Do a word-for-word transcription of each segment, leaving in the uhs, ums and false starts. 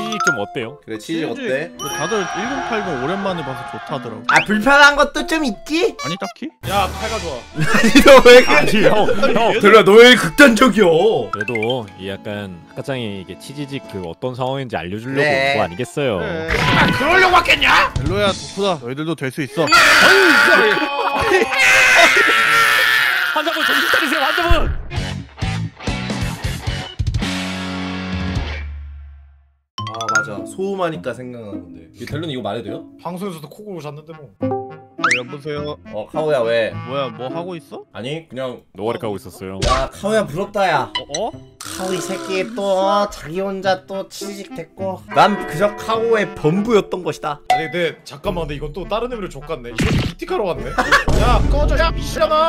치즈직 좀 어때요? 그래 치즈직 어때? 다들 천팔십 오랜만에 봐서 좋다더라고. 아 불편한 것도 좀 있지? 아니 딱히? 야 칼가 좋아. 아니 너왜 그래? 아니 형, 형. 들어 너 왜 극단적이여? 그래도 이 약간 학과장이 이게 치즈직 그 어떤 상황인지 알려주려고 그래. 온 거 아니겠어요? 그래. 아 그러려고 왔겠냐? 델로야 덕후다. 너희들도 될 수 있어. 환자분 정신 차리세요, 환자분! 아 맞아 소음하니까 생각나는 건데 이 델론 이거 말해도 돼요? 방송에서도 코 골고 잤는데 뭐. 여보세요. 어 카오야 왜? 뭐야 뭐 하고 있어? 아니 그냥 노가리 까고 있었어요. 야 카오야 부럽다 야. 어? 카오 이 새끼 또 자기 혼자 또 치즈직 됐고 난 그저 카오의 범부였던 것이다. 아니 근데 잠깐만 근데 이건 또 다른 의미로 족같네. 이거 비티카로 왔네. 야 꺼져 야 미친놈아.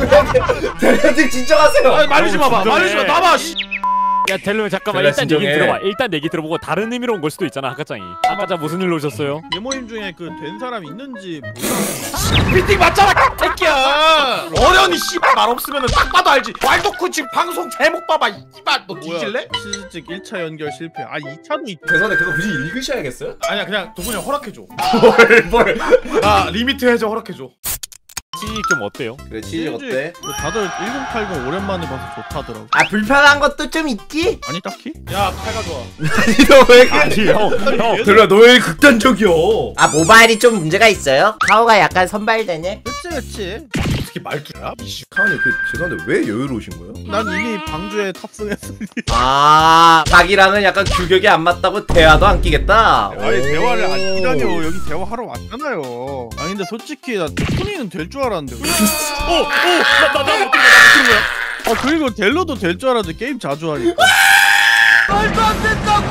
델론들 진정하세요. 아니 말리지 마봐. 진정해. 말리지 마. 나봐. 씨. 야 델로야 잠깐만 델로야, 일단 얘기 진정해. 들어봐. 일단 얘기 들어보고 다른 의미로 온 걸 수도 있잖아 학과장이. 학과장 무슨 일로 오셨어요? 예모임 중에 그 된 사람 있는지 몰라. 빌딩 맞잖아 새끼야. 어련히 씨발 말 없으면은 딱 봐도 알지. 왈도쿠 지금 방송 제목 봐봐. 이발 너 뒤질래? 치즈직 일 차 연결 실패. 아 이 차도 있. 죄송한데 그거 굳이 읽으셔야겠어요? 아니야 그냥 도훈이 형 허락해줘. 뭘 뭘? 나 리미트 해저 허락해줘. 치즈직 좀 어때요? 그래 치즈직 어때? 다들 천팔십 오랜만에 봐서 좋다더라고. 아 불편한 것도 좀 있지? 아니 딱히? 야 칼가 좋아. 아니 너왜 그래? 아니 형, 형. 델로야 너 왜 극단적이여? 아 모바일이 좀 문제가 있어요? 카오가 약간 선발되네? 그치 그치. 어떻게 말투야? 이씨. 카오님 그 죄송한데 왜 여유로우신 거예요? 난 이미 방주에 탑승했으니. 아 자기랑은 약간 규격이 안 맞다고 대화도 안 끼겠다? 아니 대화를 안 오. 끼다니요. 여기 대화하러 왔잖아요. 아니 근데 솔직히 나 덕분이는 될 줄 알았는데. 오! 오! 나나나 못 들은 거야, 나못 들은 거야. 아 그리고 델로도 될 줄 알았는데 게임 자주 하니까. 말도 안 된다고!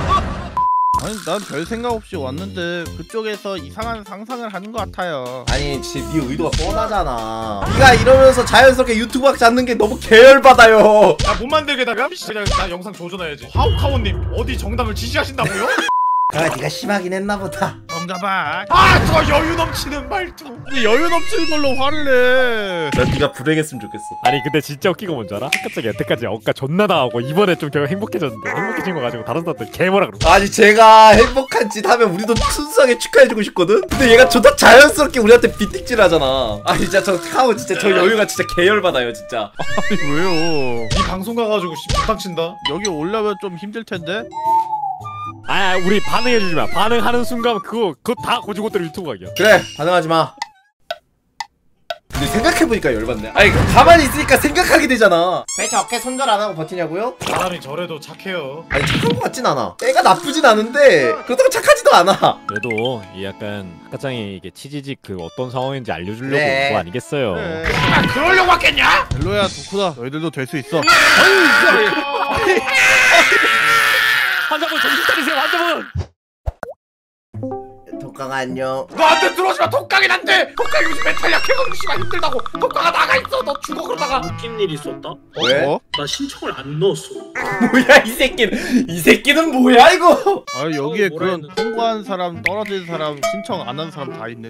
아니 난 별 생각 없이 왔는데 그쪽에서 이상한 상상을 하는 것 같아요. 아니 진짜 네 의도가 뻔하잖아. 네가 이러면서 자연스럽게 유튜브 학 잡는 게 너무 계열받아요. 야 못 만들게다가 그냥 나 영상 조져놔야지. 하우카오님 어디 정당을 지지하신다고요? 아 네가 심하긴 했나 보다. 정답아. 아 저 여유 넘치는 말투. 근데 여유 넘치는 걸로 화를 내. 난 네가 불행했으면 좋겠어. 아니 근데 진짜 웃기고 뭔지 알아? 학과장이 여태까지 억까 존나 당하고 이번에 좀 겨우 행복해졌는데 행복해진 거 가지고 다른 사람들 개뭐라 그러고. 아니 제가 행복한 짓 하면 우리도 순수하게 축하해주고 싶거든? 근데 얘가 존나 자연스럽게 우리한테 비틱질 하잖아. 아니 진짜 저 카오 진짜 저 여유가 진짜 계열받아요 진짜. 아니 왜요? 이 방송 가가지고 씨 부탁친다. 여기 올라면 좀 힘들 텐데. 아 우리 반응해주지 마. 반응하는 순간 그거 그거 다 고지고대로 유튜브 각이야. 그래 반응하지 마. 근데 생각해보니까 열받네. 아니 가만히 있으니까 생각하게 되잖아. 배 저렇게 손절 안 하고 버티냐고요? 사람이 저래도 착해요. 아니 착한 것 같진 않아. 애가 나쁘진 않은데 그렇다고 착하지도 않아. 그래도 이 약간 학과장이 이게 치즈직 그 어떤 상황인지 알려주려고 그래. 온 거 아니겠어요? 그래. 아 그러려고 왔겠냐? 델로야 덕후다. 너희들도 될 수 있어. 환자분 정신 차리세요, 환자분! 독강 안녕. 너한테 들어오지마. 독강이 난데. 독강이 요즘 멘탈 약해가지고 씨발 힘들다고. 독강아 나가 있어. 너 죽어 그러다가. 웃긴 일이 있었다? 왜? 어? 나 신청을 안 넣었어. 뭐야 이 새끼는. 이 새끼는 뭐야 이거. 아 여기에 어, 뭐라 그런 했는데? 통과한 사람 떨어진 사람 신청 안 한 사람 다 있네.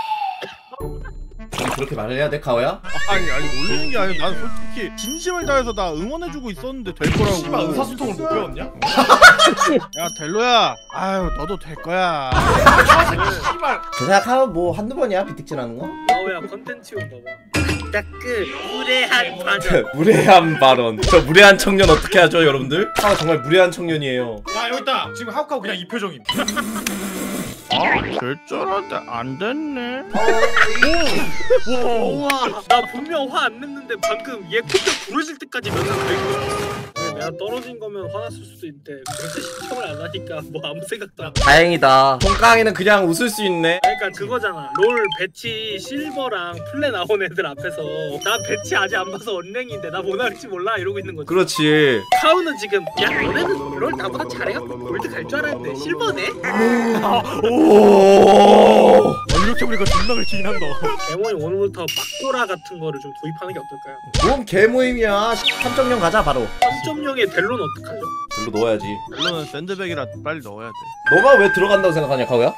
그렇게 말을 해야 돼 카오야? 아니 아니 놀리는 게 아니라 난 솔직히 진심을 다해서 나 응원해주고 있었는데 될 거라고. 씨발 의사소통을 못 배웠냐? 야 델로야. 아유 너도 될 거야. 씨발. 그 생각하면 뭐 한두 번이야 비틱질 하는 거? 나왜야 컨텐츠용 봐봐. 딱그 무례한 과정. 무례한 발언. 저 무례한 청년 어떻게 하죠 여러분들? 카오 정말 무례한 청년이에요. 야 여기 있다. 지금 하우카오 그냥 이 표정임. 될 줄 알았는데 안 됐네. 우와, 나 분명 화 안 냈는데 방금 얘 콧대 부러질 때까지 면상 되고. 내가 떨어진 거면 화났을 수도 있는데 그래서 신청을 안 하니까 뭐 아무 생각도 안. 다행이다. 통깡이는 그냥 웃을 수 있네. 그러니까 그거잖아. 롤 배치 실버랑 플레 나온 애들 앞에서 나 배치 아직 안 봐서 언랭인데 나 뭐 나올지 몰라 이러고 있는 거지. 그렇지. 카우는 지금 야 너네는 롤 나보다 잘해갖고 골드 갈 줄 알았는데 실버네? 오. 어, 이렇게 보니까 존나 긁히긴 한다. 개모이 오늘부터 막고라 같은 거를 좀 도입하는 게 어떨까요? 뭔 개모임이야. 삼 점 영 가자 바로. 삼 점 영의 델로는 어떡하죠? 별로 넣어야지. 델로는 샌드백이라 빨리 넣어야 돼. 너가 왜 들어간다고 생각하냐 카오야?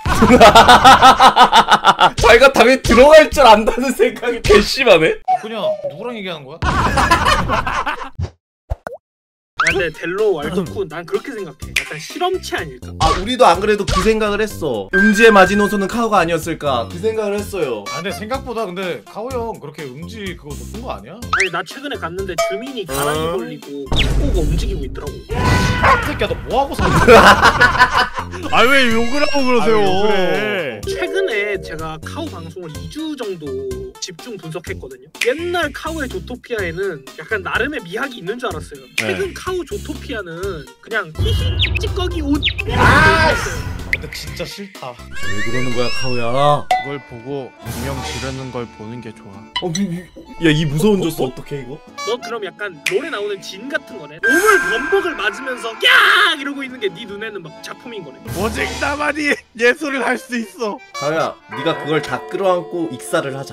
자기가 당연히 들어갈 줄 안다는 생각이 개심하네. 그냥 누구랑 얘기하는 거야? 근데 델로 왈도쿤 난 그렇게 생각해. 약간 실험체 아닐까? 아 우리도 안 그래도 그 생각을 했어. 음지의 마지노선은 카오가 아니었을까 그 생각을 했어요. 아 근데 생각보다 근데 카오 형 그렇게 음지 그거 높은 거 아니야? 아니 나 최근에 갔는데 주민이 가랑이 벌리고 꼬가 움직이고 있더라고. 이 새끼야 너 뭐하고 사는 아 왜 욕을 하고 그러세요? 아유, 그래. 최근에 제가 카오 방송을 이 주 정도 집중 분석했거든요. 옛날 카오의 조토피아에는 약간 나름의 미학이 있는 줄 알았어요. 최근 카오 조토피아는 그냥 히히 찍찍거기 옷 아, 이렇게 근데 진짜 싫다. 왜 그러는 거야 카오야? 그걸 보고 운명 지르는 걸 보는 게 좋아. 야이 무서운 조스 어떡해 이거? 너 그럼 약간 롤에 나오는 진 같은 거네. 오물 범벅을 맞으면서 야 이러고 있는 게 네 눈에는 막 작품인 거네. 오직 나만이 예술을 할 수 있어. 카오야 네가 그걸 다 끌어안고 익사를 하자.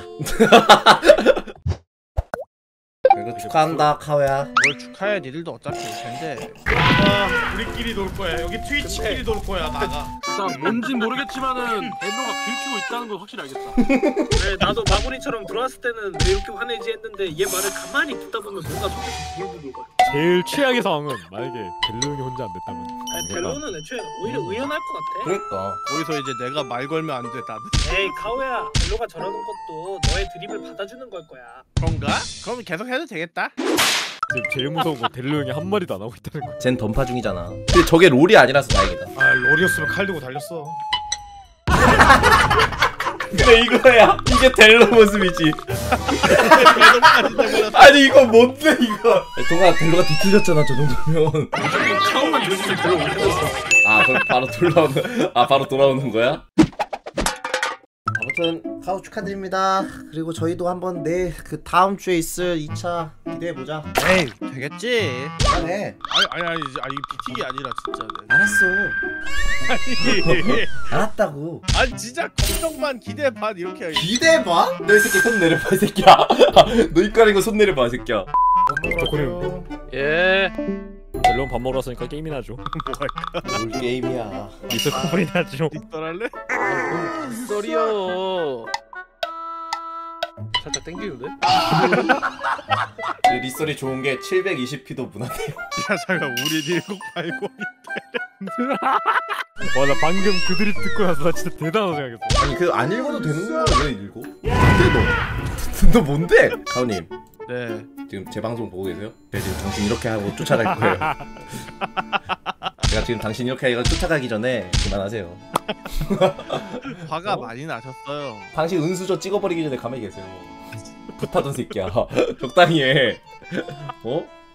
그리고 축하한다 카오야. 뭘 축하해, 니들도 어차피 올 텐데. 아 우리끼리 놀 거야. 여기 트위치끼리 놀 거야. 나가. 일단 뭔진 모르겠지만은 델로가 긁히고 있다는 걸 확실히 알겠다. 네, 나도 마구니처럼 들어왔을 때는 왜 이렇게 화내지 했는데 얘 말을 가만히 듣다 보면 뭔가 속에서 부글부글거려. 제일 최악의 상황은 만약에 델로 형이 혼자 안 됐다면. 아니, 델로는 애초에 오히려 의연할 것 같아. 그러니까. 거기서 이제 내가 말 걸면 안 돼, 나는. 에이 카오야, 델로가 저러는 것도 너의 드립을 받아주는 걸 거야. 그런가? 그럼 계속 해도 되겠다. 지금 제일 무서운 건 델로 형이 한 마디도 안 하고 있다는 거. 쟨 던파 중이잖아. 근데 저게 롤이 아니라서 다행이다. 아 롤이었으면 칼 들고 달렸어. 그래 이거야. 이게 델로 모습이지. 아니 이거 뭔데 이거? 동아 델로가 뒤틀렸잖아 저 정도면. 처음만 들었을 때 델로 못했었어. 아 그럼 바로 돌아오는 아 바로 돌아오는 거야? 아무튼 카오 축하드립니다. 그리고 저희도 한번 내 그 다음 주에 있을 이 차 기대해 보자. 에이, 되겠지. 네. 아니 아니 아니 아니 비틱이 아니라 진짜. 알았어. 알았다고. 아니 진짜 걱정만 기대 반 이렇게. 기대해 봐. 너 이 새끼 손 내려봐 이 새끼야. 너 입 가리고 손 내려봐 이 새끼야. 조코님 예. 델로 형 밥 먹으러 왔으니까 게임이나 하죠. 뭘 게임이야. 미스 커플이나 하죠. 뒷설할래? 썰이요. 살짝 땡기는데? 리썰이 좋은 게 칠백이십 피도 무난해요. 야 잠깐 우리 일곱 팔고. 와 나 방금 그 드립 듣고 나서 나 진짜 대단하다고 생각했어. 아니 그 안 읽어도 되는 걸 왜 읽어? 뭔데 너? 너 뭔데? 가오님 네. 지금 제 방송 보고 계세요? 제가 지금 당신 이렇게 하고 쫓아갈 거예요. 제가 지금 당신 이렇게 하고 쫓아가기 전에 그만하세요. 화가 어? 많이 나셨어요. 당신 은수저 찍어버리기 전에 가만히 계세요. 붙하던 새끼야. 적당히 해. 어?